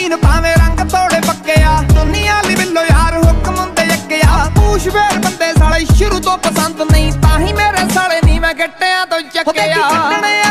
ਸ਼ਕੀਨ ਭਾਵੇਂ ਰੰਗ ਥੋੜੇ ਪੱਕਿਆ, ਦੁਨੀਆ ਲਈ ਬਿੱਲੋ ਯਾਰ ਹੁਕਮ ਹੁੰਦੇ ਅੱਗਿਆ। ਪੂਛ ਫੇਰ ਬੰਦੇ ਸਾਲੇ ਸ਼ੁਰੂ ਤੋਂ ਪਸੰਦ ਨਹੀਂ, ਤਾਂ ਹੀ ਮੇਰੇ ਸਾਲੇ ਨੀ ਮੈਂ ਗੱਟਿਆਂ ਤੋਂ ਚੱਕਿਆ।